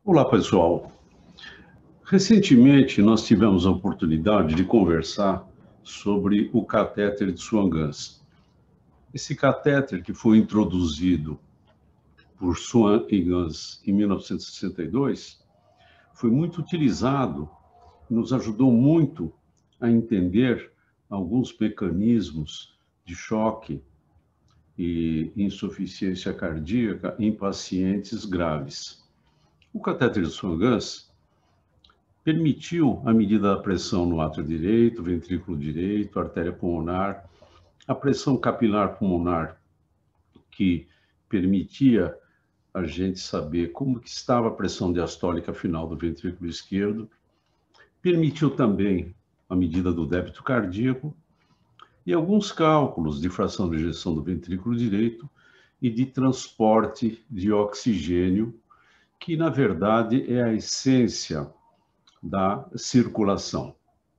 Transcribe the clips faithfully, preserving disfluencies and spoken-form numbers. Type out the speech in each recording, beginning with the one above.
Olá, pessoal. Recentemente, nós tivemos a oportunidade de conversar sobre o catéter de Swan-Ganz. Esse catéter, que foi introduzido por Swan e Ganz em mil novecentos e sessenta e dois, foi muito utilizado, nos ajudou muito a entender alguns mecanismos de choque e insuficiência cardíaca em pacientes graves. O catéter de Swan-Ganz permitiu a medida da pressão no átrio direito, ventrículo direito, artéria pulmonar, a pressão capilar pulmonar, que permitia a gente saber como que estava a pressão diastólica final do ventrículo esquerdo, permitiu também a medida do débito cardíaco e alguns cálculos de fração de ejeção do ventrículo direito e de transporte de oxigênio, que, na verdade, é a essência da circulação.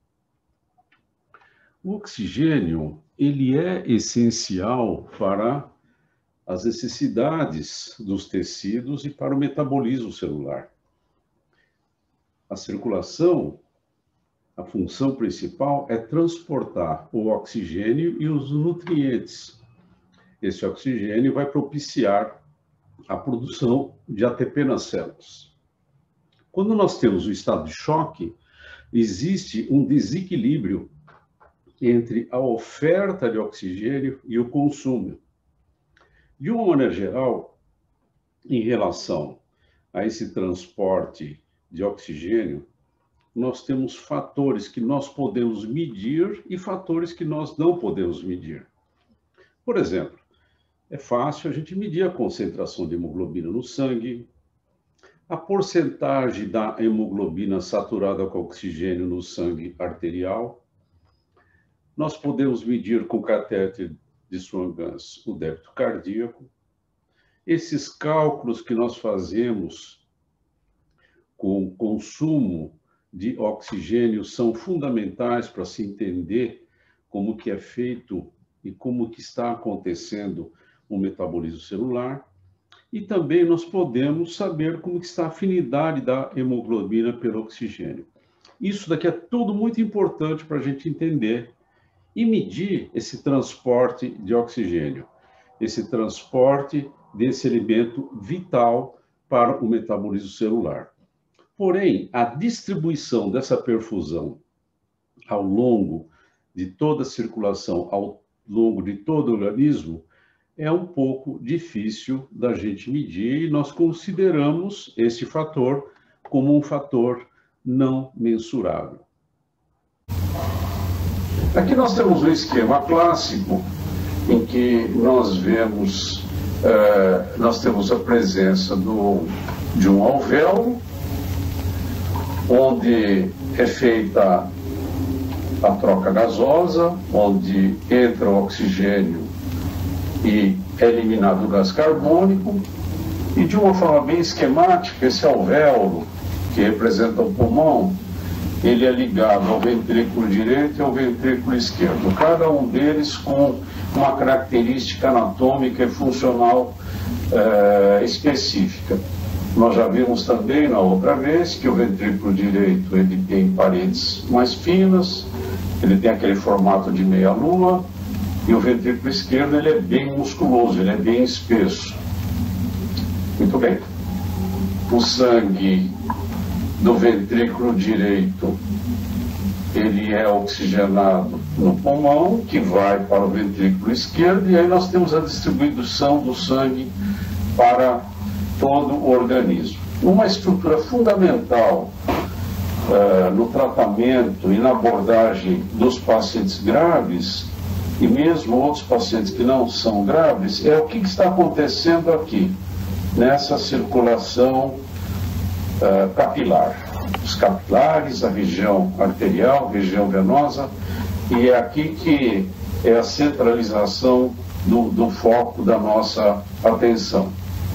O oxigênio, ele é essencial para as necessidades dos tecidos e para o metabolismo celular. A circulação, a função principal é transportar o oxigênio e os nutrientes. Esse oxigênio vai propiciar a produção de A T P nas células. Quando nós temos o estado de choque, existe um desequilíbrio entre a oferta de oxigênio e o consumo. De uma maneira geral, em relação a esse transporte de oxigênio, nós temos fatores que nós podemos medir e fatores que nós não podemos medir. Por exemplo, é fácil a gente medir a concentração de hemoglobina no sangue, a porcentagem da hemoglobina saturada com oxigênio no sangue arterial. Nós podemos medir com o catéter de Swan-Ganz o débito cardíaco. Esses cálculos que nós fazemos com o consumo de oxigênio são fundamentais para se entender como que é feito e como que está acontecendo o metabolismo celular, e também nós podemos saber como está a afinidade da hemoglobina pelo oxigênio. Isso daqui é tudo muito importante para a gente entender e medir esse transporte de oxigênio, esse transporte desse elemento vital para o metabolismo celular. Porém, a distribuição dessa perfusão ao longo de toda a circulação, ao longo de todo o organismo, é um pouco difícil da gente medir e nós consideramos esse fator como um fator não mensurável. Aqui nós temos um esquema clássico em que nós vemos, uh, nós temos a presença do, de um alvéolo, onde é feita a troca gasosa, onde entra o oxigênio e é eliminado o gás carbônico, e de uma forma bem esquemática, esse alvéolo, que representa o pulmão, ele é ligado ao ventrículo direito e ao ventrículo esquerdo, cada um deles com uma característica anatômica e funcional eh, específica. Nós já vimos também na outra vez que o ventrículo direito ele tem paredes mais finas, ele tem aquele formato de meia-lua, e o ventrículo esquerdo ele é bem musculoso, ele é bem espesso. Muito bem. O sangue do ventrículo direito, ele é oxigenado no pulmão, que vai para o ventrículo esquerdo, e aí nós temos a distribuição do sangue para todo o organismo. Uma estrutura fundamental uh, no tratamento e na abordagem dos pacientes graves, e mesmo outros pacientes que não são graves, é o que está acontecendo aqui, nessa circulação uh, capilar. Os capilares, a região arterial, região venosa, e é aqui que é a centralização do, do foco da nossa atenção.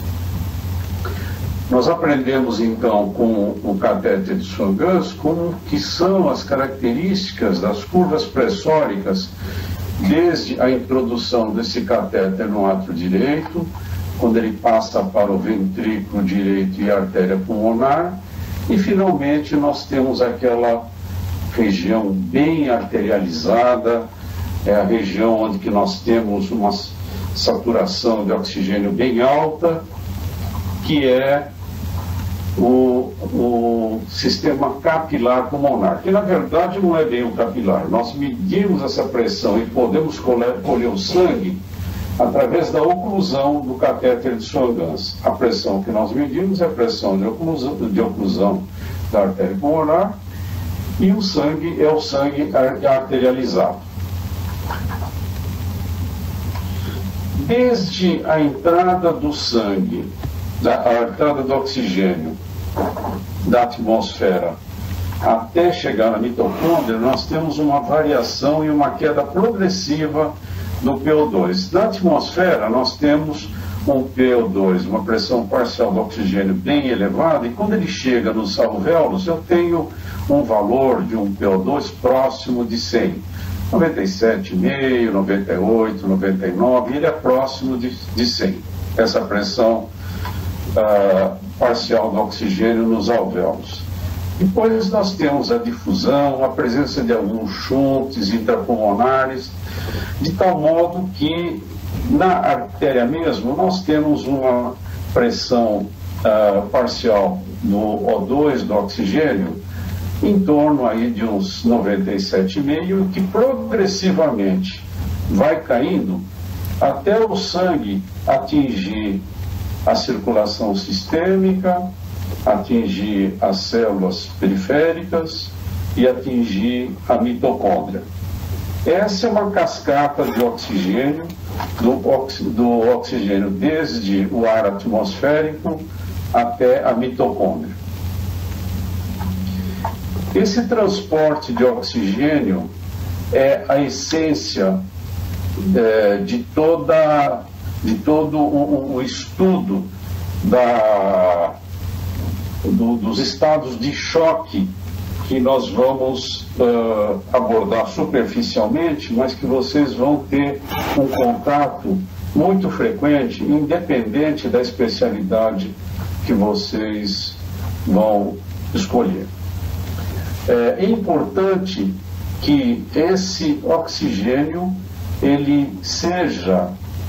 Nós aprendemos, então, com o catéter de Swan-Ganz, como que são as características das curvas pressóricas desde a introdução desse catéter no átrio direito, quando ele passa para o ventrículo direito e a artéria pulmonar, e finalmente nós temos aquela região bem arterializada, é a região onde que nós temos uma saturação de oxigênio bem alta, que é o, o sistema capilar pulmonar, que na verdade não é bem o capilar. Nós medimos essa pressão e podemos colher, colher o sangue através da oclusão do catéter de Swan-Ganz. A pressão que nós medimos é a pressão de oclusão, de oclusão da artéria pulmonar, e o sangue é o sangue arterializado. Desde a entrada do sangue, da, a entrada do oxigênio da atmosfera até chegar na mitocôndria, nós temos uma variação e uma queda progressiva do P O dois. Na atmosfera, nós temos um P O dois, uma pressão parcial do oxigênio bem elevada, e quando ele chega nos alvéolos, eu tenho um valor de um P O dois próximo de cem. noventa e sete vírgula cinco, noventa e oito, noventa e nove, ele é próximo de, de cem. Essa pressão uh, parcial do oxigênio nos alvéolos. Depois nós temos a difusão, a presença de alguns chuntes intrapulmonares, de tal modo que na artéria mesmo nós temos uma pressão uh, parcial do O dois, do oxigênio, em torno aí de uns noventa e sete vírgula cinco, que progressivamente vai caindo até o sangue atingir a circulação sistêmica, atingir as células periféricas e atingir a mitocôndria. Essa é uma cascata de oxigênio, do, ox, do oxigênio desde o ar atmosférico até a mitocôndria. Esse transporte de oxigênio é a essência é, de, toda, de todo o, o estudo da, do, dos estados de choque que nós vamos uh, abordar superficialmente, mas que vocês vão ter um contato muito frequente, independente da especialidade que vocês vão escolher. É importante que esse oxigênio ele seja,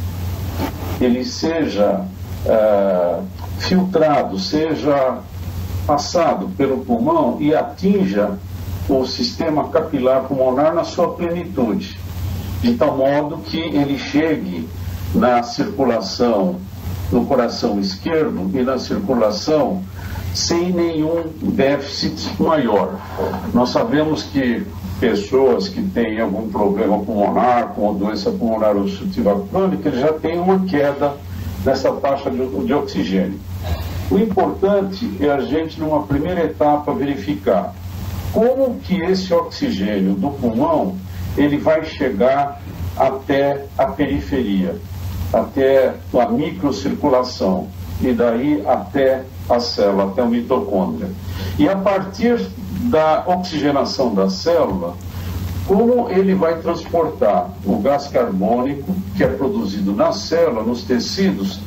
ele seja uh, filtrado, seja passado pelo pulmão e atinja o sistema capilar pulmonar na sua plenitude, de tal modo que ele chegue na circulação no coração esquerdo e na circulação sem nenhum déficit maior. Nós sabemos que pessoas que têm algum problema pulmonar, com doença pulmonar obstrutiva crônica, já têm uma queda nessa taxa de, de oxigênio. O importante é a gente, numa primeira etapa, verificar como que esse oxigênio do pulmão ele vai chegar até a periferia, até a microcirculação, e daí até a célula, até a mitocôndria. E a partir da oxigenação da célula, como ele vai transportar o gás carbônico, que é produzido na célula, nos tecidos,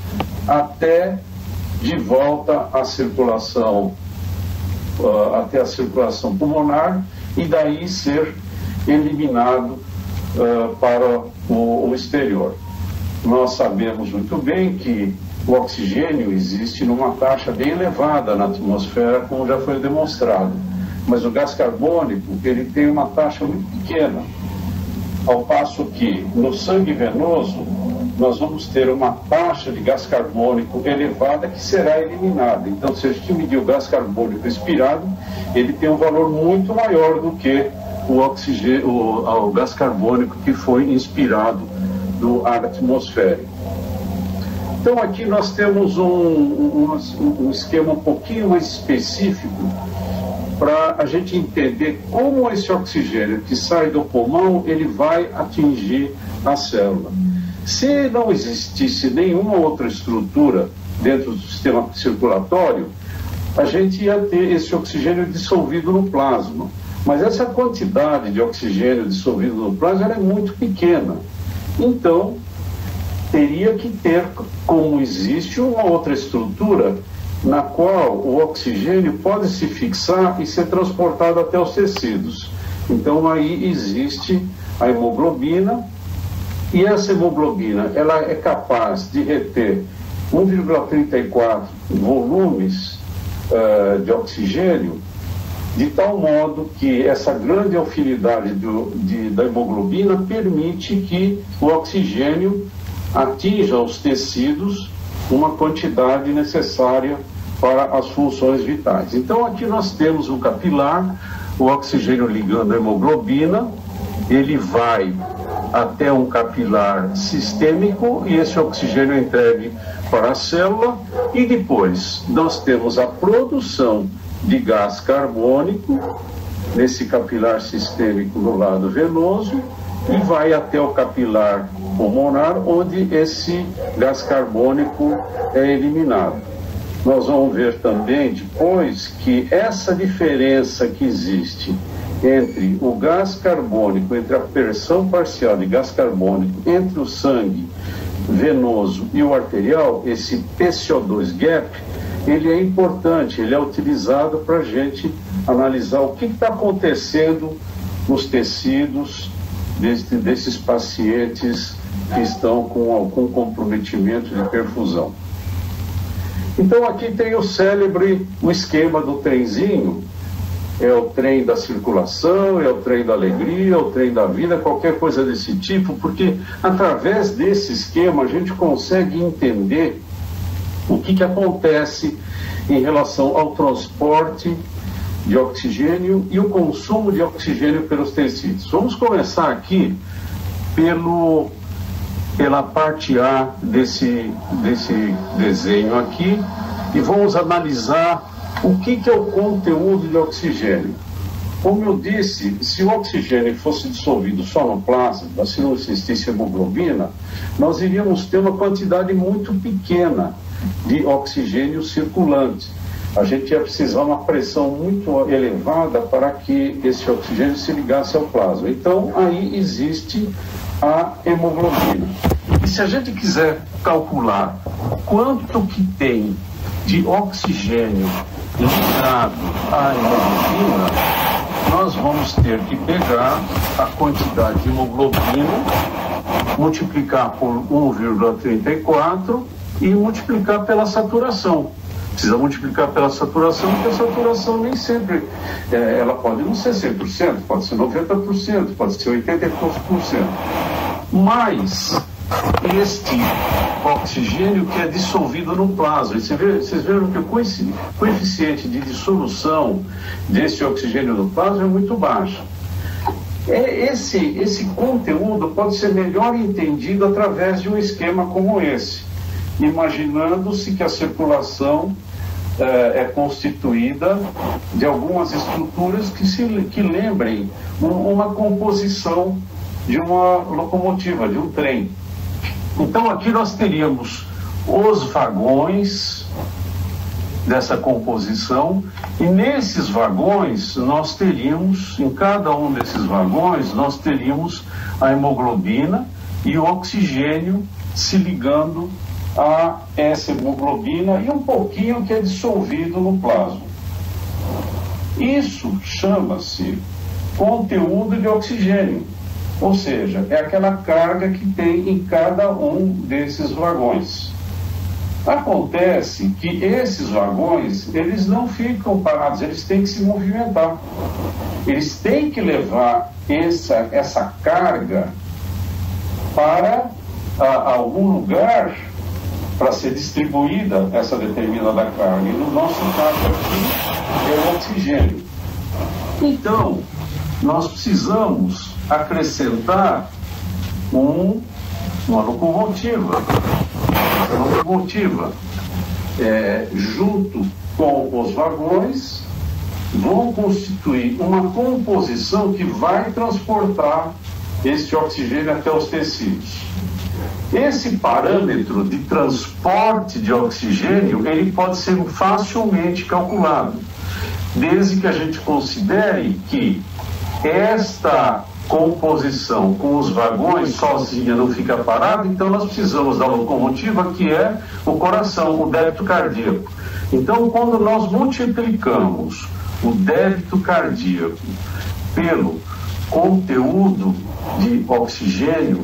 até de volta à circulação, uh, até a circulação pulmonar, e daí ser eliminado uh, para o, o exterior. Nós sabemos muito bem que o oxigênio existe numa taxa bem elevada na atmosfera, como já foi demonstrado, mas o gás carbônico ele tem uma taxa muito pequena, ao passo que no sangue venoso nós vamos ter uma taxa de gás carbônico elevada que será eliminada. Então, se a gente medir o gás carbônico expirado, ele tem um valor muito maior do que o, oxigênio, o, o gás carbônico que foi inspirado do ar atmosférico. Então, aqui nós temos um, um, um esquema um pouquinho mais específico para a gente entender como esse oxigênio que sai do pulmão ele vai atingir a célula. Se não existisse nenhuma outra estrutura dentro do sistema circulatório, a gente ia ter esse oxigênio dissolvido no plasma. Mas essa quantidade de oxigênio dissolvido no plasma é muito pequena. Então, teria que ter, como existe, uma outra estrutura na qual o oxigênio pode se fixar e ser transportado até os tecidos. Então aí existe a hemoglobina, e essa hemoglobina ela é capaz de reter um vírgula trinta e quatro volumes uh, de oxigênio, de tal modo que essa grande afinidade do, de, da hemoglobina permite que o oxigênio atinja os tecidos uma quantidade necessária para as funções vitais. Então aqui nós temos um capilar, o oxigênio ligando a hemoglobina, ele vai até um capilar sistêmico e esse oxigênio é entregue para a célula, e depois nós temos a produção de gás carbônico nesse capilar sistêmico no lado venoso e vai até o capilar pulmonar, onde esse gás carbônico é eliminado. Nós vamos ver também depois que essa diferença que existe entre o gás carbônico, entre a pressão parcial de gás carbônico entre o sangue venoso e o arterial, esse P C O dois gap, ele é importante, ele é utilizado para a gente analisar o que está acontecendo nos tecidos desse, desses pacientes que estão com algum comprometimento de perfusão. Então aqui tem o célebre, o esquema do trenzinho, é o trem da circulação, é o trem da alegria, é o trem da vida, qualquer coisa desse tipo, porque através desse esquema a gente consegue entender o que, que acontece em relação ao transporte de oxigênio e o consumo de oxigênio pelos tecidos. Vamos começar aqui pelo, pela parte A desse, desse desenho aqui e vamos analisar o que, que é o conteúdo de oxigênio. Como eu disse, se o oxigênio fosse dissolvido só no plasma, se não existisse hemoglobina, nós iríamos ter uma quantidade muito pequena de oxigênio circulante. A gente ia precisar uma pressão muito elevada para que esse oxigênio se ligasse ao plasma. Então, aí existe a hemoglobina. E se a gente quiser calcular quanto que tem de oxigênio ligado à hemoglobina, nós vamos ter que pegar a quantidade de hemoglobina, multiplicar por um vírgula trinta e quatro e multiplicar pela saturação. Precisa multiplicar pela saturação, porque a saturação nem sempre, é, ela pode não ser cem por cento, pode ser noventa por cento, pode ser oitenta e poucos por cento. Mas este oxigênio que é dissolvido no plasma, e vocês vê, vocês viram que o coeficiente de dissolução desse oxigênio no plasma é muito baixo. Esse, esse conteúdo pode ser melhor entendido através de um esquema como esse, imaginando-se que a circulação é, é constituída de algumas estruturas que, se, que lembrem uma composição de uma locomotiva, de um trem. Então aqui nós teríamos os vagões dessa composição, e nesses vagões nós teríamos, em cada um desses vagões, nós teríamos a hemoglobina e o oxigênio se ligando a essa hemoglobina e um pouquinho que é dissolvido no plasma. Isso chama-se conteúdo de oxigênio, ou seja, é aquela carga que tem em cada um desses vagões. Acontece que esses vagões, eles não ficam parados, eles têm que se movimentar. Eles têm que levar essa, essa carga para a, algum lugar para ser distribuída essa determinada carga. E no nosso caso aqui é o oxigênio. Então, nós precisamos acrescentar um, uma locomotiva. Uma locomotiva é, junto com os vagões vão constituir uma composição que vai transportar esse oxigênio até os tecidos. Esse parâmetro de transporte de oxigênio, ele pode ser facilmente calculado, desde que a gente considere que esta composição com os vagões sozinha não fica parada, então nós precisamos da locomotiva, que é o coração, o débito cardíaco. Então, quando nós multiplicamos o débito cardíaco pelo conteúdo de oxigênio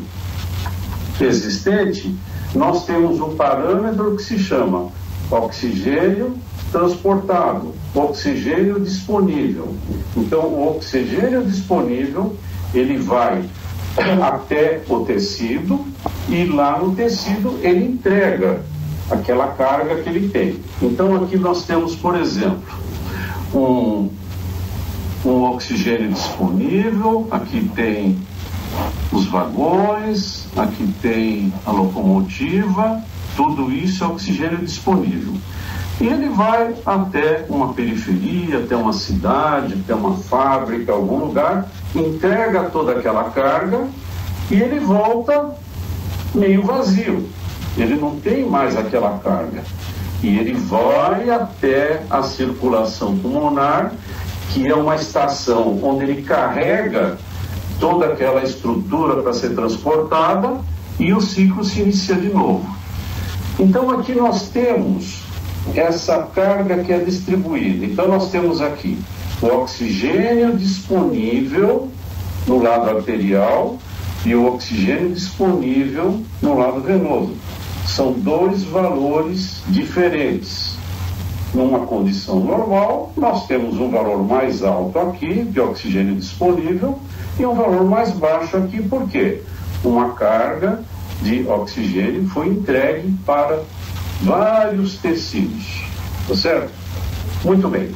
existente, nós temos um parâmetro que se chama oxigênio transportado, oxigênio disponível. Então, o oxigênio disponível, ele vai até o tecido e lá no tecido ele entrega aquela carga que ele tem. Então, aqui nós temos, por exemplo, um, um oxigênio disponível, aqui tem os vagões, aqui tem a locomotiva, tudo isso é oxigênio disponível. E ele vai até uma periferia, até uma cidade, até uma fábrica, algum lugar, entrega toda aquela carga e ele volta meio vazio. Ele não tem mais aquela carga. E ele vai até a circulação pulmonar, que é uma estação onde ele carrega toda aquela estrutura para ser transportada e o ciclo se inicia de novo. Então aqui nós temos essa carga que é distribuída. Então nós temos aqui o oxigênio disponível no lado arterial e o oxigênio disponível no lado venoso. São dois valores diferentes. Numa condição normal, nós temos um valor mais alto aqui de oxigênio disponível e um valor mais baixo aqui, por quê? Uma carga de oxigênio foi entregue para vários tecidos, tá certo? Muito bem.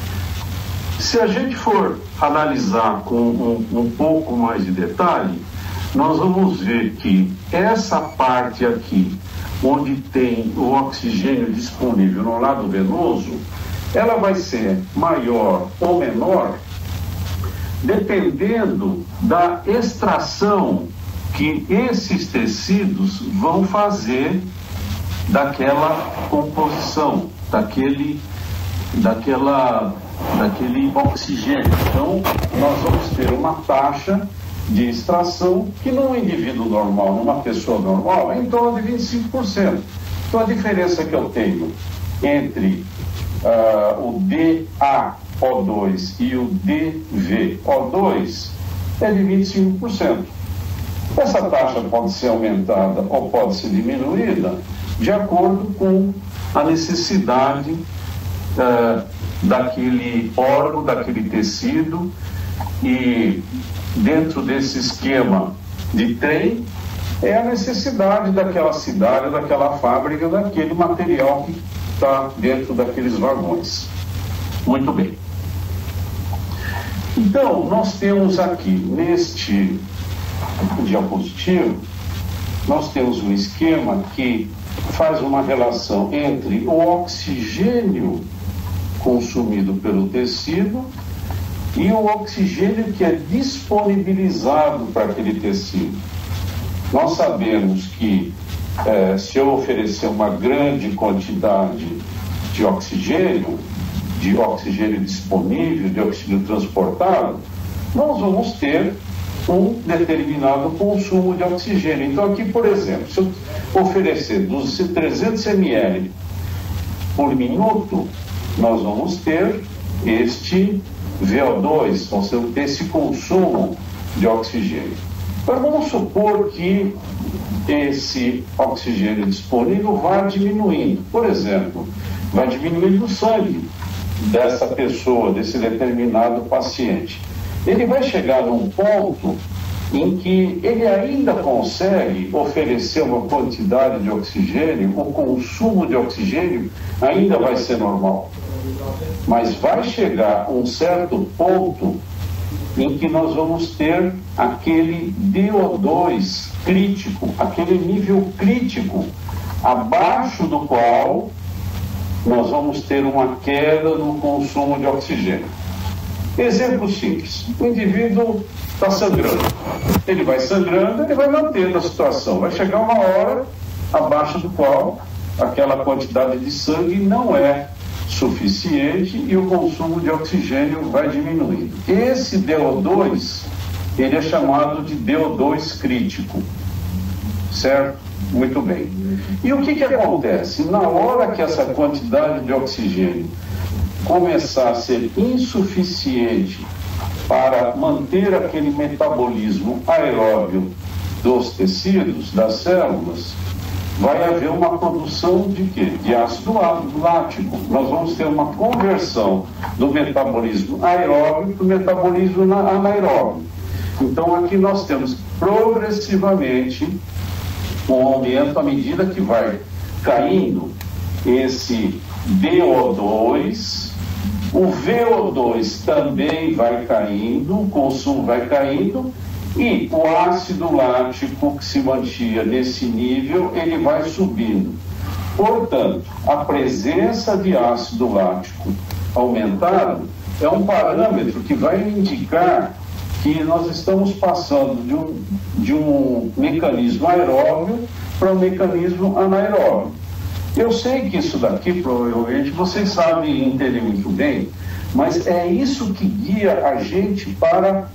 Se a gente for analisar com um, um pouco mais de detalhe, nós vamos ver que essa parte aqui, onde tem o oxigênio disponível no lado venoso, ela vai ser maior ou menor dependendo da extração que esses tecidos vão fazer daquela composição, daquele, daquela, daquele oxigênio. Então, nós vamos ter uma taxa de extração que num indivíduo normal, numa pessoa normal, é em torno de vinte e cinco por cento. Então, a diferença que eu tenho entre uh, o D A O dois e o D V O dois é de vinte e cinco por cento. Essa taxa pode ser aumentada ou pode ser diminuída de acordo com a necessidade uh, daquele órgão, daquele tecido, e dentro desse esquema de trem é a necessidade daquela cidade, daquela fábrica, daquele material que está dentro daqueles vagões. Muito bem. Então, nós temos aqui neste diapositivo, nós temos um esquema que faz uma relação entre o oxigênio consumido pelo tecido e o oxigênio que é disponibilizado para aquele tecido. Nós sabemos que eh, se eu oferecer uma grande quantidade de oxigênio, de oxigênio disponível, de oxigênio transportado, nós vamos ter um determinado consumo de oxigênio. Então aqui, por exemplo, se eu oferecer trezentos mililitros por minuto, nós vamos ter este V O dois, nós vamos ter esse consumo de oxigênio. Mas vamos supor que esse oxigênio disponível vá diminuindo. Por exemplo, vai diminuindo o sangue dessa pessoa, desse determinado paciente. Ele vai chegar num ponto em que ele ainda consegue oferecer uma quantidade de oxigênio, o consumo de oxigênio ainda vai ser normal. Mas vai chegar um certo ponto em que nós vamos ter aquele D O dois crítico, aquele nível crítico, abaixo do qual nós vamos ter uma queda no consumo de oxigênio. Exemplo simples: o indivíduo está sangrando, ele vai sangrando, ele vai mantendo a situação, vai chegar uma hora abaixo do qual aquela quantidade de sangue não é suficiente e o consumo de oxigênio vai diminuindo. Esse D O dois ele é chamado de D O dois crítico, certo? Muito bem. E o que que acontece? Na hora que essa quantidade de oxigênio começar a ser insuficiente para manter aquele metabolismo aeróbio dos tecidos, das células, vai haver uma produção de quê? De ácido lático. Nós vamos ter uma conversão do metabolismo aeróbio para o metabolismo anaeróbio. Então aqui nós temos progressivamente um aumento à medida que vai caindo esse D O dois, o V O dois também vai caindo, o consumo vai caindo, e o ácido lático que se mantinha nesse nível, ele vai subindo. Portanto, a presença de ácido lático aumentado é um parâmetro que vai indicar que nós estamos passando de um, de um mecanismo aeróbio para um mecanismo anaeróbio. Eu sei que isso daqui, provavelmente, vocês sabem e entendem muito bem, mas é isso que guia a gente para,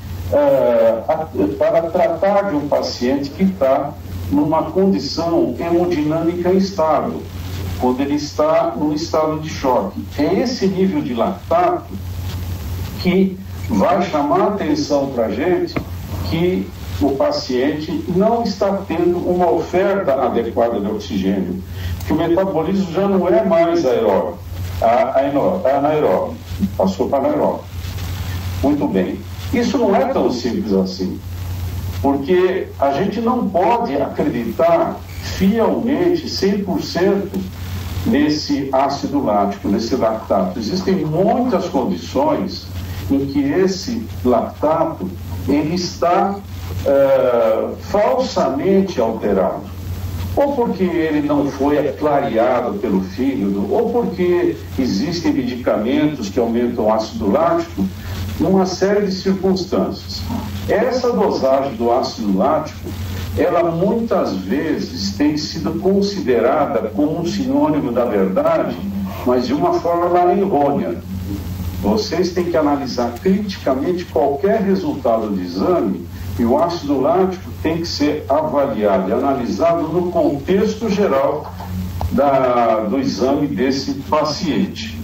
uh, para tratar de um paciente que está numa condição hemodinâmica instável, quando ele está num estado de choque. É esse nível de lactato que vai chamar a atenção para a gente que o paciente não está tendo uma oferta adequada de oxigênio, que o metabolismo já não é mais aeróbio, anaeróbio, passou para anaeróbio. Muito bem. Isso não é tão simples assim, porque a gente não pode acreditar fielmente, cem por cento, nesse ácido lático, nesse lactato. Existem muitas condições em que esse lactato ele está uh, falsamente alterado, ou porque ele não foi clareado pelo fígado, ou porque existem medicamentos que aumentam o ácido lático, numa série de circunstâncias. Essa dosagem do ácido lático, ela muitas vezes tem sido considerada como um sinônimo da verdade, mas de uma forma lá errônea. Vocês têm que analisar criticamente qualquer resultado de exame e o ácido lático tem que ser avaliado e analisado no contexto geral da, do exame desse paciente.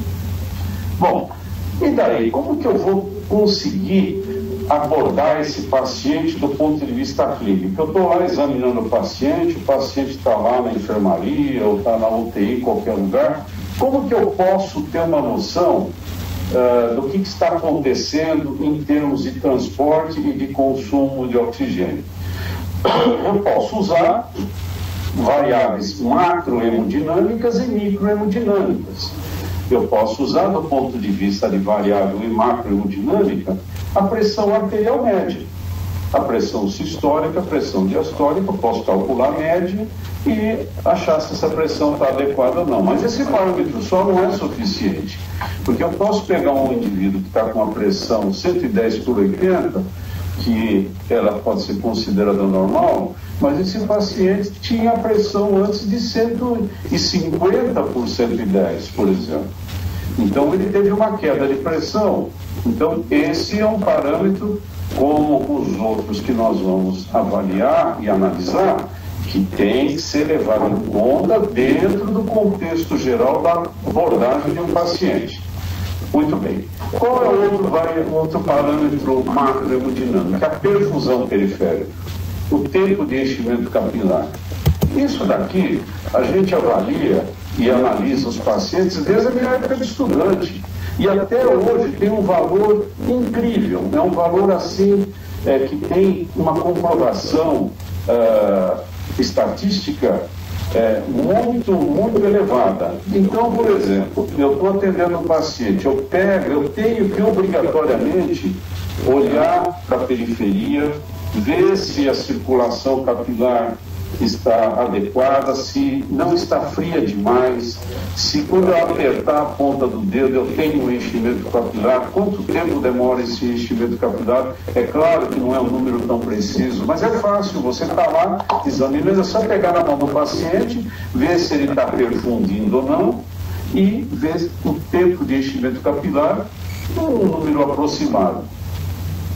Bom, e daí? Como que eu vou conseguir abordar esse paciente do ponto de vista clínico? Eu estou lá examinando o paciente, o paciente está lá na enfermaria ou está na U T I em qualquer lugar. Como que eu posso ter uma noção Uh, do que, que está acontecendo em termos de transporte e de consumo de oxigênio? Eu posso usar variáveis macrohemodinâmicas e microhemodinâmicas. Eu posso usar, do ponto de vista de variável e macrohemodinâmica, a pressão arterial média, a pressão sistólica, a pressão diastólica. Eu posso calcular a média e achar se essa pressão está adequada ou não. Mas esse parâmetro só não é suficiente, porque eu posso pegar um indivíduo que está com uma pressão cento e dez por oitenta, que ela pode ser considerada normal, mas esse paciente tinha a pressão antes de cento e cinquenta por cento e dez, por exemplo. Então ele teve uma queda de pressão. Então esse é um parâmetro, como os outros que nós vamos avaliar e analisar, que tem que ser levado em conta dentro do contexto geral da abordagem de um paciente. Muito bem. Qual é o outro, vai, outro parâmetro macrohemodinâmico? A perfusão periférica, o tempo de enchimento capilar. Isso daqui a gente avalia e analisa os pacientes desde a minha época de estudante. E até hoje tem um valor incrível, é um valor assim é, que tem uma comprovação uh, estatística é, muito, muito elevada. Então, por exemplo, eu estou atendendo um paciente, eu pego, eu tenho que obrigatoriamente olhar para a periferia, ver se a circulação capilar está adequada, se não está fria demais, se quando eu apertar a ponta do dedo eu tenho um enchimento capilar, quanto tempo demora esse enchimento capilar. É claro que não é um número tão preciso, mas é fácil, você está lá examinando, é só pegar na mão do paciente, ver se ele está perfundindo ou não e ver o tempo de enchimento capilar, um número aproximado.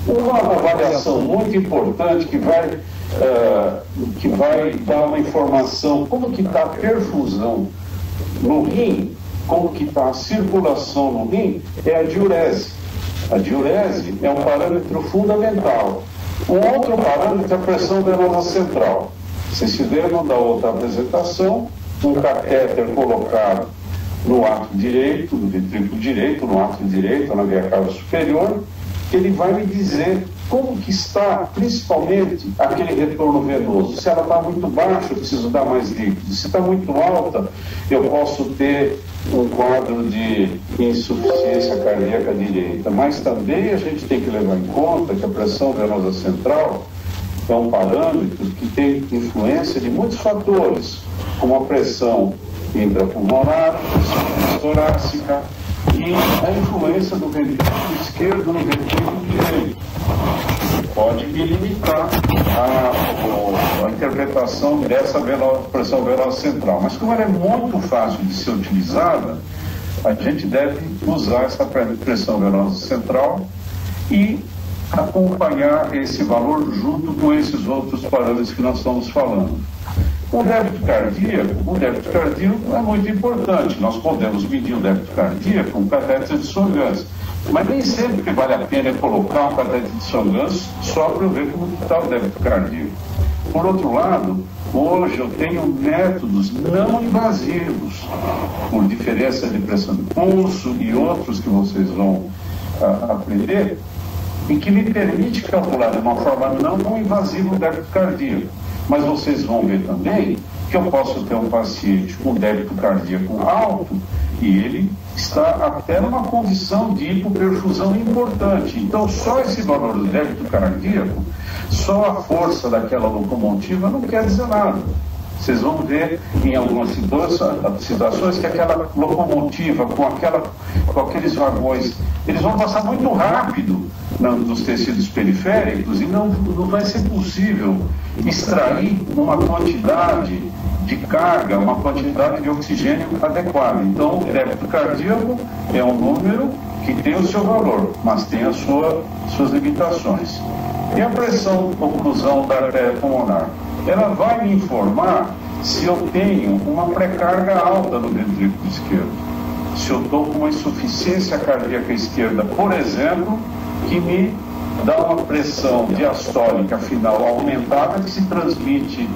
Uma avaliação muito importante que vai, uh, que vai dar uma informação como que está a perfusão no rim, como que está a circulação no rim, é a diurese. A diurese é um parâmetro fundamental. Um outro parâmetro é a pressão venosa central. Vocês se lembram da outra apresentação, um catéter colocado no ato direito, no ventrículo direito, no ato direito, na veia cava superior, ele vai me dizer como que está, principalmente, aquele retorno venoso. Se ela está muito baixa, eu preciso dar mais líquido. Se está muito alta, eu posso ter um quadro de insuficiência cardíaca direita. Mas também a gente tem que levar em conta que a pressão venosa central é um parâmetro que tem influência de muitos fatores, como a pressão intrapulmonar, a pressão torácica e a influência do ventrículo esquerdo no ventrículo direito. Pode me limitar a, a, a interpretação dessa veno, pressão venosa central. Mas como ela é muito fácil de ser utilizada, a gente deve usar essa pressão venosa central e acompanhar esse valor junto com esses outros parâmetros que nós estamos falando. O débito cardíaco, o débito cardíaco é muito importante. Nós podemos medir o débito cardíaco com catéter de Swan-Ganz, mas nem sempre vale a pena colocar um catéter de Swan-Ganz só para eu ver como está o débito cardíaco. Por outro lado, hoje eu tenho métodos não invasivos, por diferença de pressão de pulso e outros que vocês vão a, aprender, e que me permite calcular de uma forma não, não invasiva o débito cardíaco. Mas vocês vão ver também que eu posso ter um paciente com débito cardíaco alto e ele está até numa condição de hipoperfusão importante. Então, só esse valor do débito cardíaco, só a força daquela locomotiva não quer dizer nada. Vocês vão ver em algumas situações que aquela locomotiva com, aquela, com aqueles vagões, eles vão passar muito rápido nos tecidos periféricos e não, não vai ser possível extrair uma quantidade de carga, uma quantidade de oxigênio adequada. Então, o débito cardíaco é um número que tem o seu valor, mas tem as sua, suas limitações. E a pressão de oclusão da artéria pulmonar? Ela vai me informar se eu tenho uma pré-carga alta no ventrículo esquerdo. Se eu estou com uma insuficiência cardíaca esquerda, por exemplo, que me dá uma pressão diastólica final aumentada que se transmite,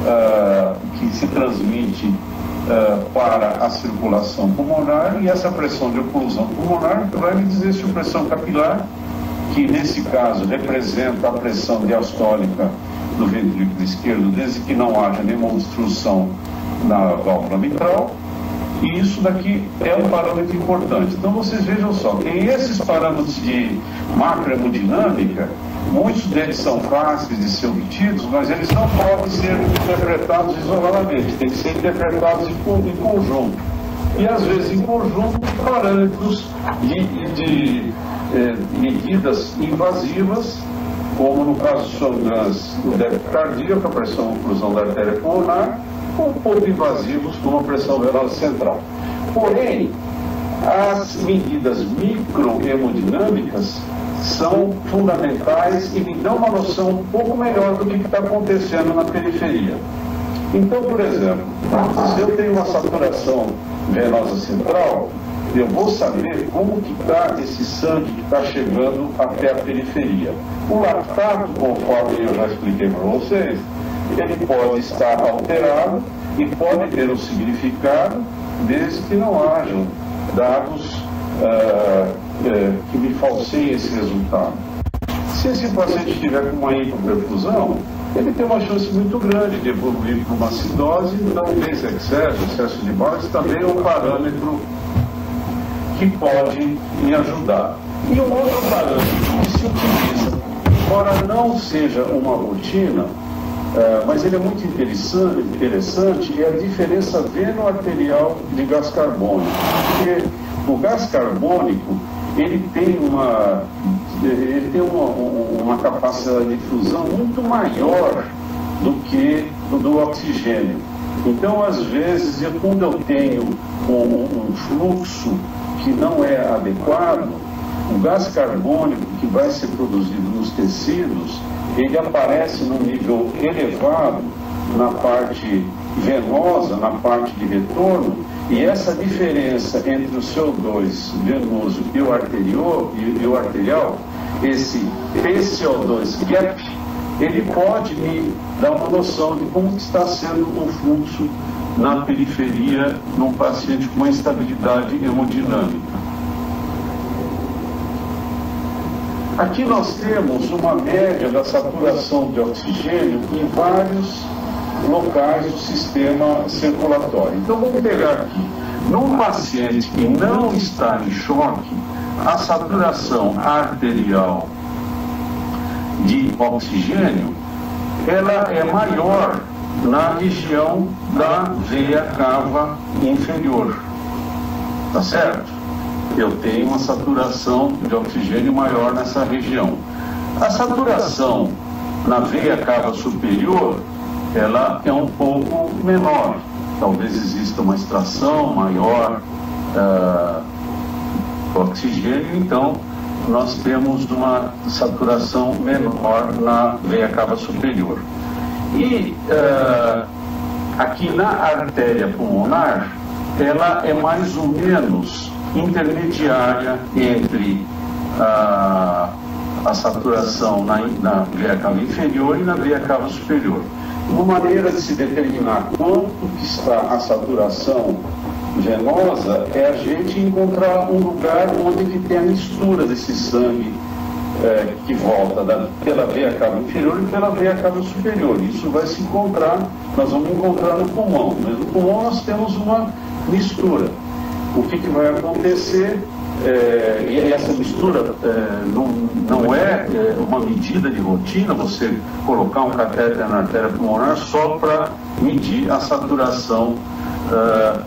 uh, que se transmite uh, para a circulação pulmonar, e essa pressão de oclusão pulmonar vai me dizer se a pressão capilar, que nesse caso representa a pressão diastólica do ventrículo esquerdo, desde que não haja nenhuma obstrução na válvula mitral, e isso daqui é um parâmetro importante. Então vocês vejam só, tem esses parâmetros de macrohemodinâmica, muitos deles são fáceis de ser obtidos, mas eles não podem ser interpretados isoladamente, tem que ser interpretados em conjunto. E às vezes em conjunto parâmetros de, de eh, medidas invasivas, como no caso do Swan-Ganz, o débito cardíaco, a pressão oclusão da artéria pulmonar, ou pouco invasivos, como a pressão venosa central. Porém, as medidas microhemodinâmicas são fundamentais e me dão uma noção um pouco melhor do que está acontecendo na periferia. Então, por exemplo, se eu tenho uma saturação venosa central, eu vou saber como que está esse sangue que está chegando até a periferia. O lactato, conforme eu já expliquei para vocês, ele pode estar alterado e pode ter um significado desde que não hajam dados uh, uh, que me falseiem esse resultado. Se esse paciente estiver com uma hipoperfusão, ele tem uma chance muito grande de evoluir para uma acidose, talvez excesso, excesso de base, também é um parâmetro que pode me ajudar. E um outro parâmetro que se utiliza, embora não seja uma rotina, uh, mas ele é muito interessante, interessante, é a diferença veno-arterial de gás carbônico. Porque o gás carbônico, ele tem uma, ele tem uma, uma capacidade de fusão muito maior do que do, do oxigênio. Então, às vezes, eu, quando eu tenho um, um fluxo que não é adequado, O gás carbônico que vai ser produzido nos tecidos, ele aparece num nível elevado na parte venosa, na parte de retorno, e essa diferença entre o C O dois venoso e o arterial, e o arterial esse P C O dois gap, ele pode me dar uma noção de como está sendo o fluxo na periferia num paciente com uma instabilidade hemodinâmica. Aqui nós temos uma média da saturação de oxigênio em vários locais do sistema circulatório. Então vamos pegar aqui, num paciente que não está em choque, a saturação arterial de oxigênio, ela é maior na região da veia cava inferior, tá certo? Eu tenho uma saturação de oxigênio maior nessa região. A saturação na veia cava superior, ela é um pouco menor. Talvez exista uma extração maior uh, do oxigênio, então nós temos uma saturação menor na veia cava superior. E uh, aqui na artéria pulmonar, ela é mais ou menos intermediária entre a, a saturação na, na veia cava inferior e na veia cava superior. Uma maneira de se determinar quanto que está a saturação venosa é a gente encontrar um lugar onde ele tem a mistura desse sangue é, que volta da, pela veia cava inferior e pela veia cava superior. Isso vai se encontrar, nós vamos encontrar no pulmão. Mas no pulmão nós temos uma mistura. O que, que vai acontecer? É, e essa mistura é, não, não é, é uma medida de rotina, você colocar um catéter na artéria pulmonar só para medir a saturação, uh,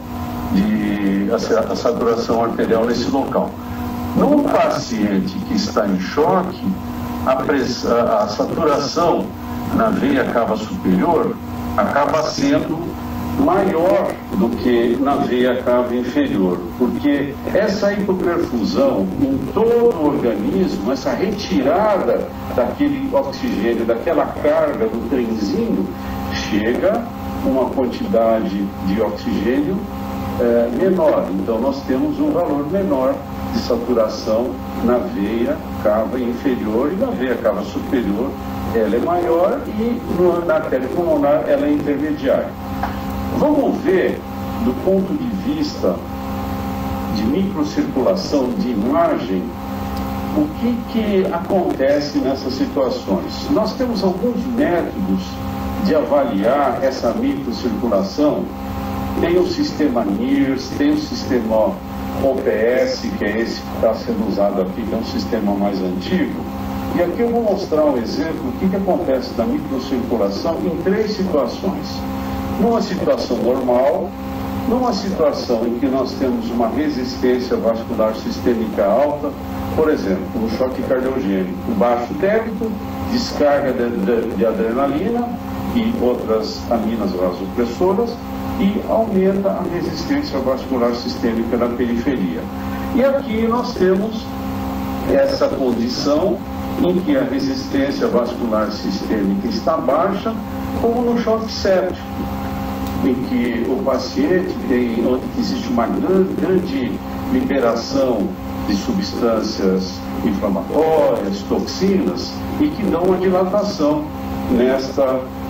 de, a, a saturação arterial nesse local. Num paciente que está em choque, a, press, a, a saturação na veia cava superior acaba sendo maior do que na veia cava inferior, porque essa hipoperfusão em todo o organismo, essa retirada daquele oxigênio, daquela carga do trenzinho, chega uma quantidade de oxigênio é, menor. Então nós temos um valor menor de saturação na veia cava inferior, e na veia cava superior ela é maior, e no, na artéria pulmonar ela é intermediária. Vamos ver, do ponto de vista de microcirculação, de imagem, o que, que acontece nessas situações. Nós temos alguns métodos de avaliar essa microcirculação. Tem o sistema N I R S, tem o sistema O P S, que é esse que está sendo usado aqui, que é um sistema mais antigo. E aqui eu vou mostrar um exemplo do que, que acontece na microcirculação em três situações. Numa situação normal, numa situação em que nós temos uma resistência vascular sistêmica alta, por exemplo, um choque cardiogênico, baixo débito, descarga de, de, de adrenalina e outras aminas vasopressoras, e aumenta a resistência vascular sistêmica na periferia. E aqui nós temos essa condição em que a resistência vascular sistêmica está baixa, como no choque séptico, em que o paciente tem, onde existe uma grande, grande liberação de substâncias inflamatórias, toxinas, e que dão uma dilatação nesta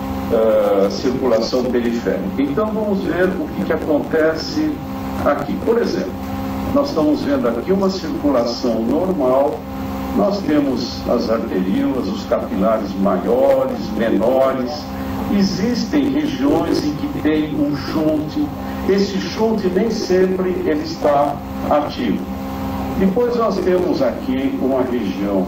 uh, circulação periférica. Então vamos ver o que, que acontece aqui. Por exemplo, nós estamos vendo aqui uma circulação normal. Nós temos as arteríolas, os capilares maiores, menores. Existem regiões em que tem um shunt. Esse shunt nem sempre ele está ativo. Depois nós temos aqui uma região,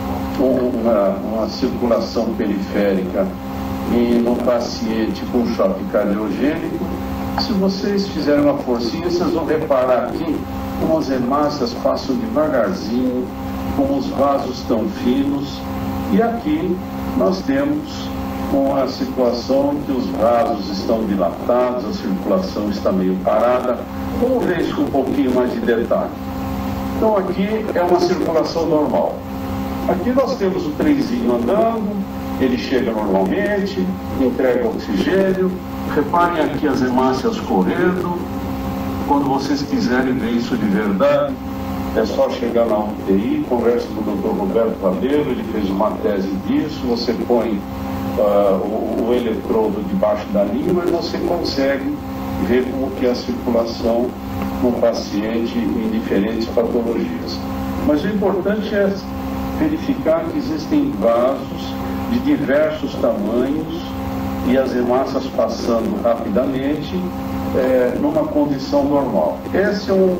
uma, uma circulação periférica em um paciente com choque cardiogênico. Se vocês fizerem uma forcinha, vocês vão reparar aqui como as hemácias passam devagarzinho, como os vasos tão finos. E aqui nós temos uma situação em que os vasos estão dilatados, a circulação está meio parada. Vamos ver isso com um pouquinho mais de detalhe. Então aqui é uma circulação normal. Aqui nós temos o trenzinho andando, ele chega normalmente, entrega oxigênio. Reparem aqui as hemácias correndo. Quando vocês quiserem ver isso de verdade, é só chegar na U T I, conversa com o doutor Roberto Padeiro, ele fez uma tese disso, você põe uh, o, o eletrodo debaixo da língua e você consegue ver como que é a circulação no paciente em diferentes patologias. Mas o importante é verificar que existem vasos de diversos tamanhos e as hemácias passando rapidamente é, numa condição normal. Esse é um,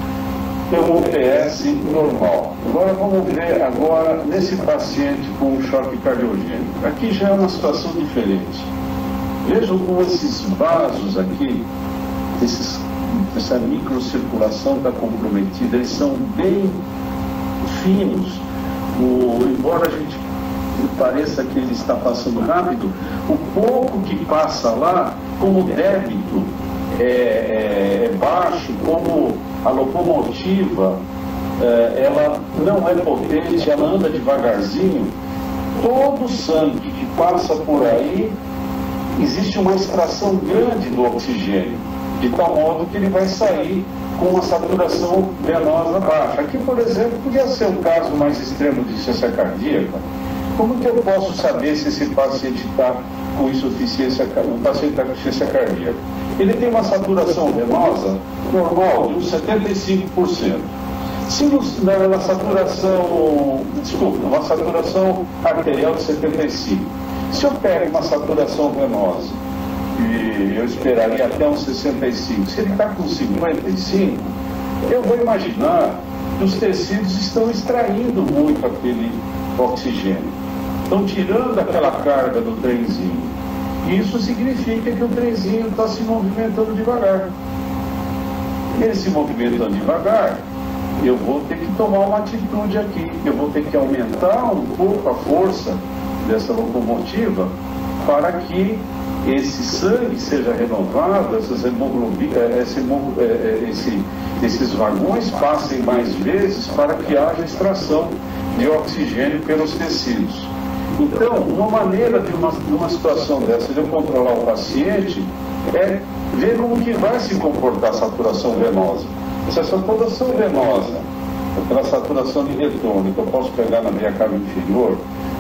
é um O P S normal. Agora vamos ver agora nesse paciente com um choque cardiogênico. Aqui já é uma situação diferente. Vejam como esses vasos aqui, esses, essa microcirculação está comprometida, eles são bem finos. O, embora a gente pareça que ele está passando rápido, o pouco que passa lá, como débito é, é, é baixo, como a locomotiva é, ela não é potente, ela anda devagarzinho, todo o sangue que passa por aí, existe uma extração grande do oxigênio, de tal modo que ele vai sair com uma saturação venosa baixa. Aqui, por exemplo, podia ser um caso mais extremo de insuficiência cardíaca. Como que eu posso saber se esse paciente está com insuficiência, um paciente está com insuficiência cardíaca? Ele tem uma saturação venosa normal de uns setenta e cinco por cento. Se na, na saturação, desculpa, uma saturação arterial de setenta e cinco por cento. Se eu pego uma saturação venosa, e eu esperaria até uns sessenta e cinco por cento, se ele está com cinquenta e cinco por cento, eu vou imaginar que os tecidos estão extraindo muito aquele oxigênio. Estão tirando aquela carga do trenzinho. Isso significa que o trenzinho está se movimentando devagar. Ele se movimentando devagar, eu vou ter que tomar uma atitude aqui. Eu vou ter que aumentar um pouco a força dessa locomotiva para que esse sangue seja renovado, essas hemoglobinas, esse, esse, esses vagões passem mais vezes para que haja extração de oxigênio pelos tecidos. Então, uma maneira de uma, de uma situação dessa, de eu controlar o paciente, é ver como que vai se comportar a saturação venosa. Se a saturação venosa, aquela saturação de retorno que eu posso pegar na minha cava inferior,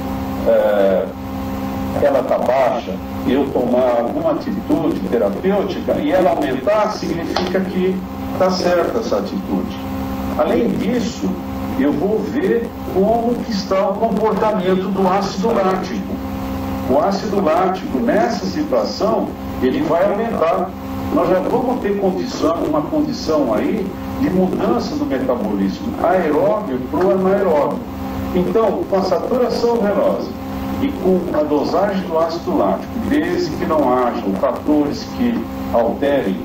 é, ela está baixa, e eu tomar alguma atitude terapêutica e ela aumentar, significa que está certa essa atitude. Além disso, eu vou ver como que está o comportamento do ácido lático. O ácido lático, nessa situação, ele vai aumentar. Nós já vamos ter condição, uma condição aí de mudança do metabolismo aeróbio para o anaeróbio. Então, com a saturação venosa e com a dosagem do ácido lático, desde que não hajam fatores que alterem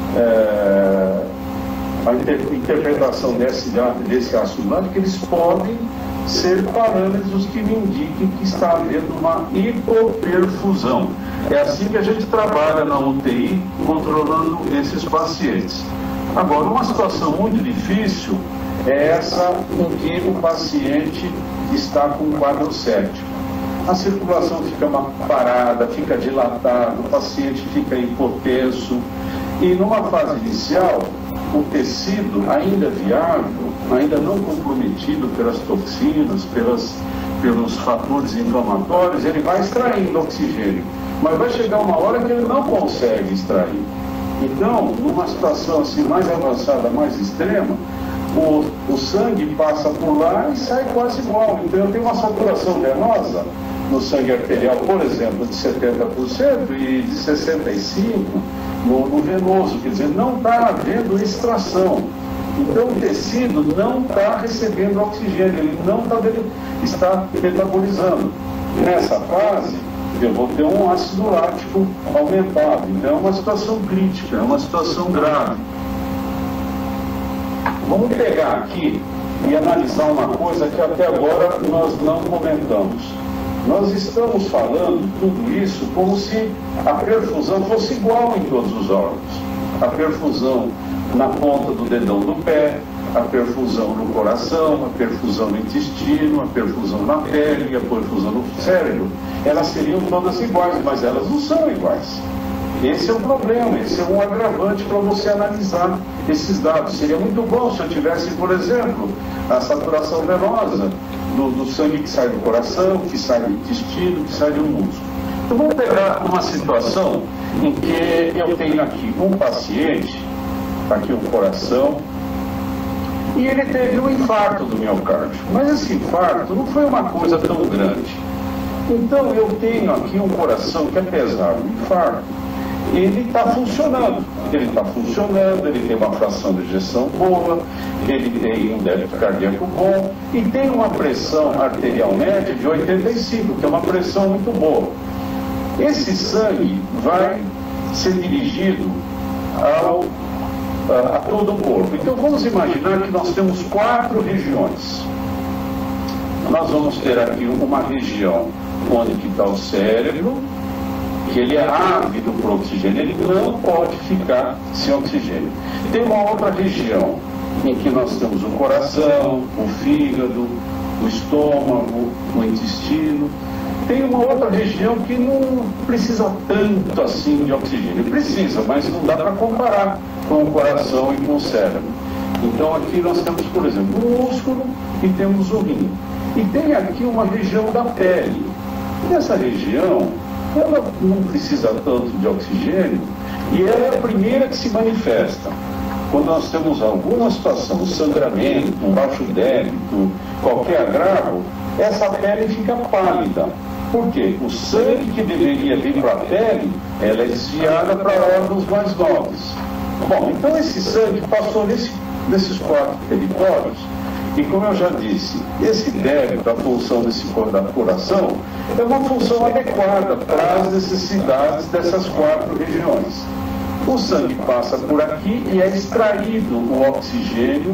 é, a inter interpretação desse, desse ácido lático, eles podem ser parâmetros que me indiquem que está havendo uma hipoperfusão. É assim que a gente trabalha na U T I, controlando esses pacientes. Agora, uma situação muito difícil é essa em que o paciente está com um quadro séptico. A circulação fica parada, fica dilatada, o paciente fica hipotenso. E numa fase inicial, o tecido ainda viável, ainda não comprometido pelas toxinas, pelas, pelos fatores inflamatórios, ele vai extraindo oxigênio. Mas vai chegar uma hora que ele não consegue extrair. Então, numa situação assim mais avançada, mais extrema, o, o sangue passa por lá e sai quase igual. Então, eu tenho uma saturação venosa no sangue arterial, por exemplo, de setenta por cento e de sessenta e cinco por cento no, no venoso. Quer dizer, não está havendo extração. Então, o tecido não está recebendo oxigênio, ele não tá, está metabolizando. Nessa fase, eu vou ter um ácido lático aumentado. Então, é uma situação crítica, é uma situação grave. Vamos pegar aqui e analisar uma coisa que até agora nós não comentamos. Nós estamos falando tudo isso como se a perfusão fosse igual em todos os órgãos. A perfusão na ponta do dedão do pé, a perfusão no coração, a perfusão no intestino, a perfusão na pele, a perfusão no cérebro. Elas seriam todas iguais, mas elas não são iguais. Esse é o problema, esse é um agravante para você analisar esses dados. Seria muito bom se eu tivesse, por exemplo, a saturação venosa do, do sangue que sai do coração, que sai do intestino, que sai do músculo. Então vamos pegar uma situação em que eu tenho aqui um paciente, aqui o coração, e ele teve um infarto do miocárdio. Mas esse infarto não foi uma coisa tão grande. Então eu tenho aqui um coração que, apesar do infarto, ele está funcionando. Ele está funcionando, ele tem uma fração de ejeção boa, ele tem um débito cardíaco bom e tem uma pressão arterial média de oitenta e cinco, que é uma pressão muito boa. Esse sangue vai ser dirigido ao, a, a todo o corpo. Então vamos imaginar que nós temos quatro regiões. Nós vamos ter aqui uma região onde está o cérebro, que ele é ávido por oxigênio, ele não pode ficar sem oxigênio. Tem uma outra região em que nós temos o coração, o fígado, o estômago, o intestino. Tem uma outra região que não precisa tanto assim de oxigênio. Precisa, mas não dá para comparar com o coração e com o cérebro. Então aqui nós temos, por exemplo, o músculo e temos o rim. E tem aqui uma região da pele. Nessa região, ela não precisa tanto de oxigênio e ela é a primeira que se manifesta. Quando nós temos alguma situação, sangramento, um baixo débito, qualquer agravo, essa pele fica pálida. Por quê? O sangue que deveria vir para a pele, ela é desviada para órgãos mais nobres. Bom, então esse sangue passou nesse, nesses quatro territórios. E como eu já disse, esse débito, a função desse coração, é uma função adequada para as necessidades dessas quatro regiões. O sangue passa por aqui e é extraído o oxigênio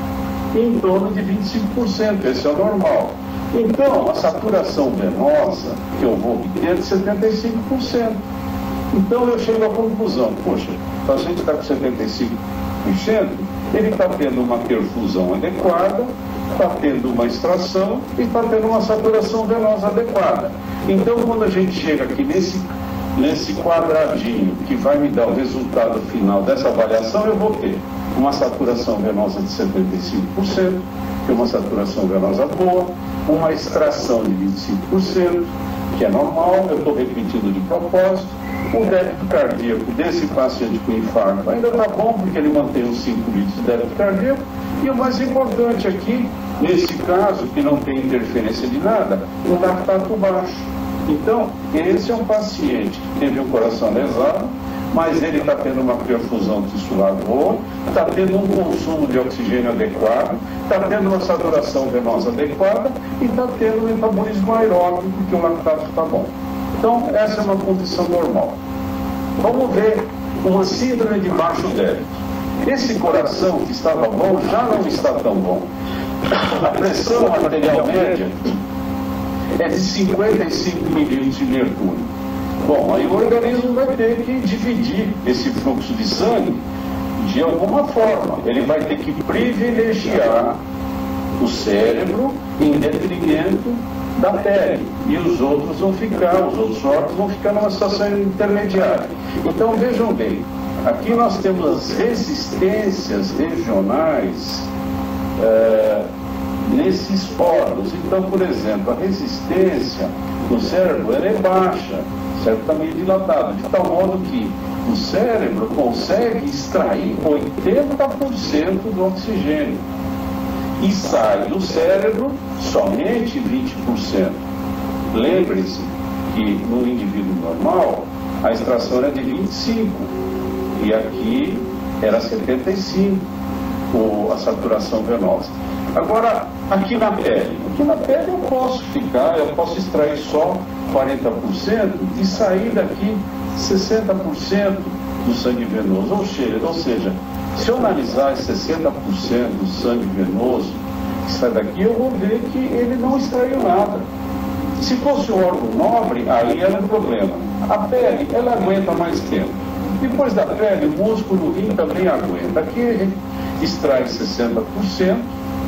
em torno de vinte e cinco por cento, esse é o normal. Então, a saturação venosa que eu vou obter é de setenta e cinco por cento. Então eu chego à conclusão, poxa, o paciente está com setenta e cinco por cento, ele está tendo uma perfusão adequada, está tendo uma extração e está tendo uma saturação venosa adequada. Então, quando a gente chega aqui nesse, nesse quadradinho que vai me dar o resultado final dessa avaliação, eu vou ter uma saturação venosa de setenta e cinco por cento, que é uma saturação venosa boa, uma extração de vinte e cinco por cento, que é normal, eu estou repetindo de propósito. O débito cardíaco desse paciente com infarto ainda está bom, porque ele mantém os cinco litros de débito cardíaco. E o mais importante aqui, nesse caso, que não tem interferência de nada, o lactato baixo. Então, esse é um paciente que teve um coração lesado, mas ele está tendo uma perfusão tissular boa, está tendo um consumo de oxigênio adequado, está tendo uma saturação venosa adequada e está tendo um metabolismo aeróbico, porque o lactato está bom. Então, essa é uma condição normal. Vamos ver uma síndrome de baixo débito. Esse coração que estava bom já não está tão bom. A pressão arterial média é de cinquenta e cinco milímetros de mercúrio. Bom, aí o organismo vai ter que dividir esse fluxo de sangue de alguma forma. Ele vai ter que privilegiar o cérebro em detrimento da pele, e os outros vão ficar, os outros órgãos vão ficar numa situação intermediária. Então vejam bem, aqui nós temos as resistências regionais é, nesses órgãos. Então, por exemplo, a resistência do cérebro ela é baixa, o cérebro está meio dilatado, de tal modo que o cérebro consegue extrair oitenta por cento do oxigênio e sai do cérebro somente vinte por cento. Lembre-se que no indivíduo normal a extração era de vinte e cinco por cento e aqui era setenta e cinco por cento a saturação venosa. Agora, aqui na pele, aqui na pele eu posso ficar, eu posso extrair só quarenta por cento e sair daqui sessenta por cento do sangue venoso, ou seja, ou seja se eu analisar sessenta por cento do sangue venoso que sai daqui, eu vou ver que ele não extraiu nada. Se fosse um órgão nobre, aí era um problema. A pele, ela aguenta mais tempo. Depois da pele, o músculo, o rim também aguenta. Aqui extrai sessenta por cento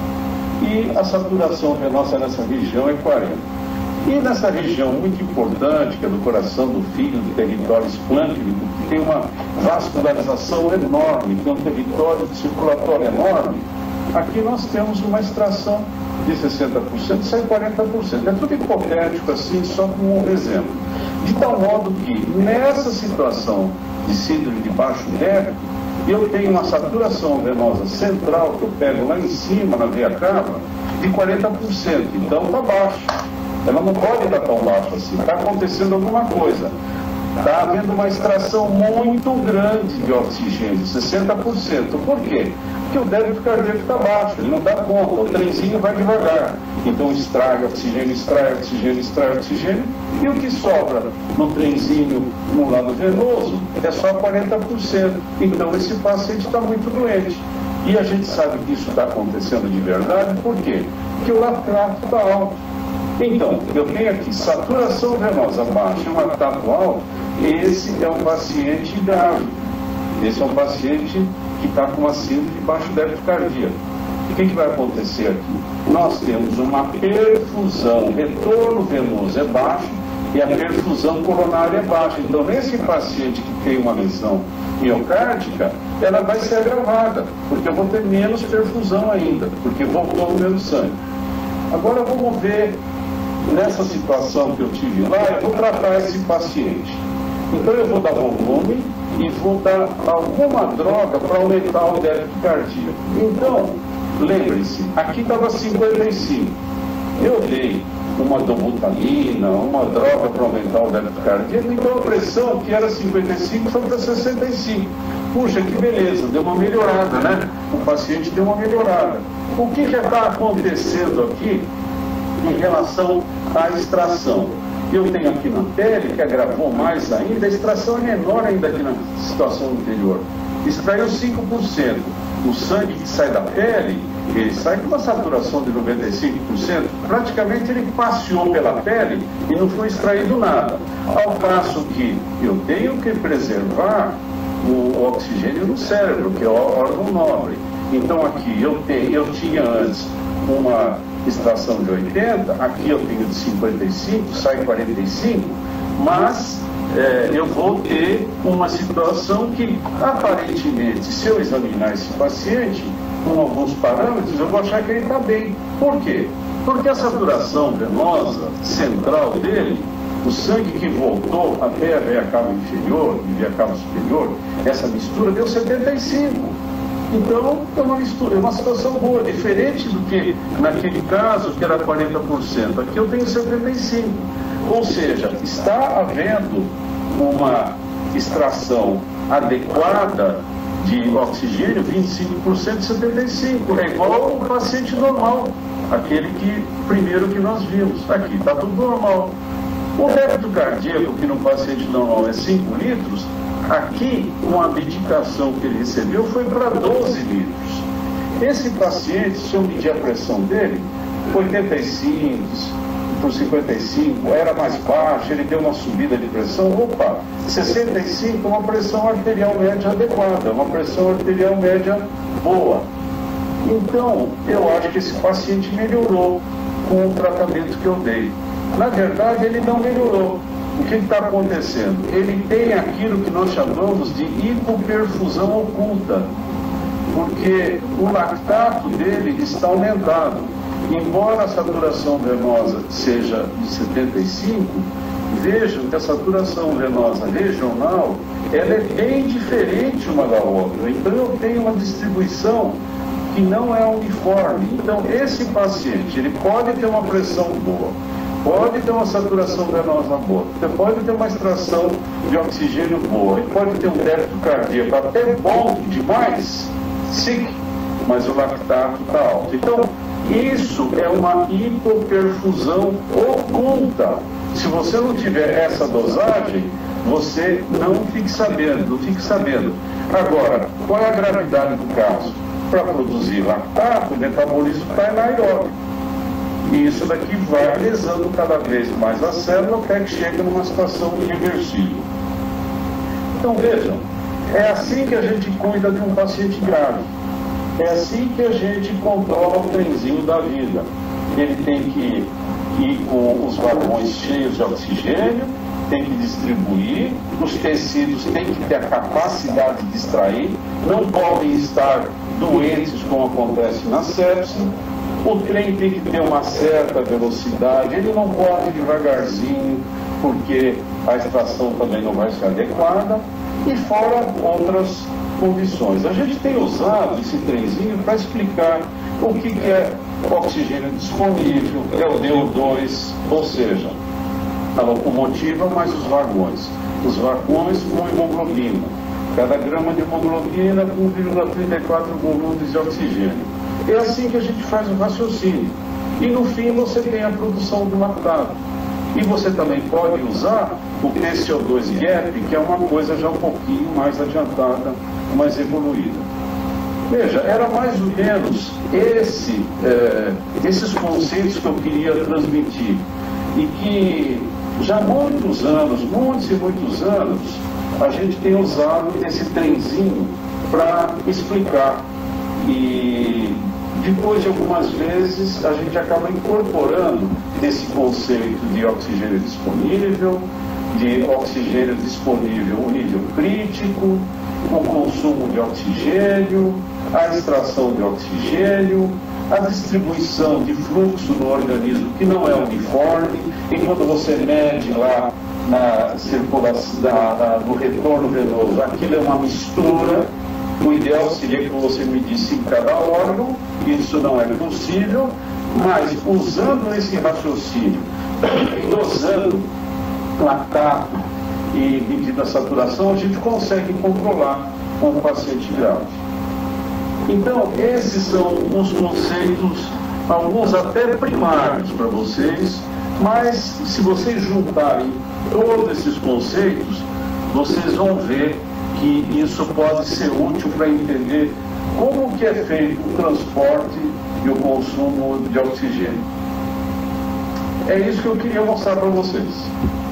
e a saturação venosa nessa região é quarenta por cento. E nessa região muito importante, que é do coração do fígado, do território esplâncnico, que tem uma vascularização enorme, tem um território circulatório enorme, aqui nós temos uma extração de sessenta por cento e sai quarenta por cento. É tudo hipotético assim, só como um exemplo. De tal modo que, nessa situação de síndrome de baixo débito, eu tenho uma saturação venosa central, que eu pego lá em cima, na veia cava, de quarenta por cento. Então está baixo. Ela não pode estar tão baixo assim. Está acontecendo alguma coisa. Está havendo uma extração muito grande de oxigênio, sessenta por cento. Por quê? Porque o débito cardíaco está baixo, ele não dá conta, o trenzinho vai devagar. Então extrai oxigênio, extrai oxigênio, extrai oxigênio, e o que sobra no trenzinho no lado venoso é só quarenta por cento. Então esse paciente está muito doente. E a gente sabe que isso está acontecendo de verdade, por quê? Porque o lactato está alto. Então, eu tenho aqui saturação venosa baixa e um lactato alto, esse é um paciente grave. Esse é um paciente que está com uma síndrome de baixo débito cardíaco. O que, que vai acontecer aqui? Nós temos uma perfusão, o retorno venoso é baixo e a perfusão coronária é baixa. Então, nesse paciente que tem uma lesão miocárdica, ela vai ser agravada, porque eu vou ter menos perfusão ainda, porque voltou o meu sangue. Agora vamos ver, nessa situação que eu tive lá, eu vou tratar esse paciente. Então eu vou dar volume e vou dar alguma droga para aumentar o débito cardíaco. Então, lembre-se, aqui estava cinquenta e cinco. Eu dei uma dobutamina, uma droga para aumentar o débito cardíaco, então a pressão que era cinquenta e cinco foi para sessenta e cinco. Puxa, que beleza, deu uma melhorada, né? O paciente deu uma melhorada. O que já está acontecendo aqui em relação à extração? Eu tenho aqui na pele, que agravou mais ainda, a extração é menor ainda aqui na situação anterior. Extraiu cinco por cento. O sangue que sai da pele, ele sai com uma saturação de noventa e cinco por cento. Praticamente ele passeou pela pele e não foi extraído nada. Ao passo que eu tenho que preservar o oxigênio no cérebro, que é o órgão nobre. Então aqui eu, tenho, eu tinha antes uma extração de oitenta, aqui eu tenho de cinquenta e cinco, sai quarenta e cinco, mas é, eu vou ter uma situação que, aparentemente, se eu examinar esse paciente com alguns parâmetros, eu vou achar que ele está bem. Por quê? Porque a saturação venosa central dele, o sangue que voltou até a veia cava inferior e veia cava superior, essa mistura deu setenta e cinco. Então, é uma mistura, é uma situação boa, diferente do que naquele caso que era quarenta por cento. Aqui eu tenho setenta e cinco por cento. Ou seja, está havendo uma extração adequada de oxigênio, vinte e cinco por cento e setenta e cinco por cento. É igual o paciente normal, aquele que primeiro que nós vimos. Aqui está tudo normal. O débito cardíaco, que no paciente normal é cinco litros, aqui, com a medicação que ele recebeu, foi para doze litros. Esse paciente, se eu medir a pressão dele, oitenta e cinco por cinquenta e cinco, era mais baixa, ele deu uma subida de pressão, opa, sessenta e cinco, uma pressão arterial média adequada, uma pressão arterial média boa. Então, eu acho que esse paciente melhorou com o tratamento que eu dei. Na verdade, ele não melhorou. O que está acontecendo? Ele tem aquilo que nós chamamos de hipoperfusão oculta, porque o lactato dele está aumentado. Embora a saturação venosa seja de setenta e cinco, vejam que a saturação venosa regional ela é bem diferente uma da outra. Então eu tenho uma distribuição que não é uniforme. Então esse paciente ele pode ter uma pressão boa, pode ter uma saturação venosa boa, você pode ter uma extração de oxigênio boa, ele pode ter um débito cardíaco até bom demais, sim, mas o lactato está alto. Então, isso é uma hipoperfusão oculta. Se você não tiver essa dosagem, você não fique sabendo, não fique sabendo. Agora, qual é a gravidade do caso? Para produzir lactato, o metabolismo está anaeróbico. E isso daqui vai lesando cada vez mais a célula até que chega numa situação irreversível. Então vejam, é assim que a gente cuida de um paciente grave. É assim que a gente controla o trenzinho da vida. Ele tem que ir com os vagões cheios de oxigênio, tem que distribuir, os tecidos têm que ter a capacidade de extrair, não podem estar doentes como acontece na sepse, o trem tem que ter uma certa velocidade, ele não pode ir devagarzinho, porque a extração também não vai ser adequada, e fora outras condições. A gente tem usado esse trenzinho para explicar o que é oxigênio disponível, é o D O dois, ou seja, a locomotiva mais os vagões. Os vagões com hemoglobina. Cada grama de hemoglobina com um vírgula trinta e quatro volumes de oxigênio. É assim que a gente faz o raciocínio. E no fim você tem a produção do lactato. E você também pode usar o T C O dois gap, que é uma coisa já um pouquinho mais adiantada, mais evoluída. Veja, era mais ou menos esse, é, esses conceitos que eu queria transmitir. E que já há muitos anos, muitos e muitos anos, a gente tem usado esse trenzinho para explicar. E depois de algumas vezes a gente acaba incorporando esse conceito de oxigênio disponível, de oxigênio disponível no nível crítico, o consumo de oxigênio, a extração de oxigênio, a distribuição de fluxo no organismo que não é uniforme, e quando você mede lá na circulação, na, na, no retorno venoso, aquilo é uma mistura. O ideal seria que você medisse em cada órgão, isso não é possível, mas usando esse raciocínio, dosando lactato e medindo a saturação, a gente consegue controlar um paciente grave. Então, esses são os conceitos, alguns até primários para vocês, mas se vocês juntarem todos esses conceitos, vocês vão ver que isso pode ser útil para entender como que é feito o transporte e o consumo de oxigênio. É isso que eu queria mostrar para vocês.